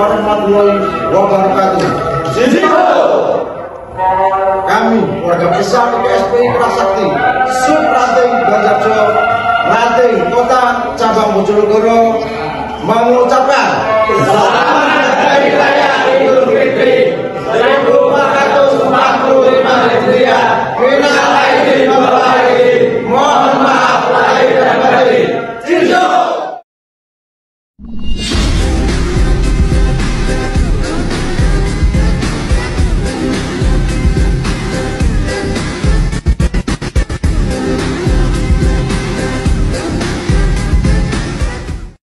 warahmatullahi wabarakatuh. Kami warga besar PSPI Prasakti Subranting Banjarjo Ranting Kota Cabang Bojonegoro mengucapkan selamat hari raya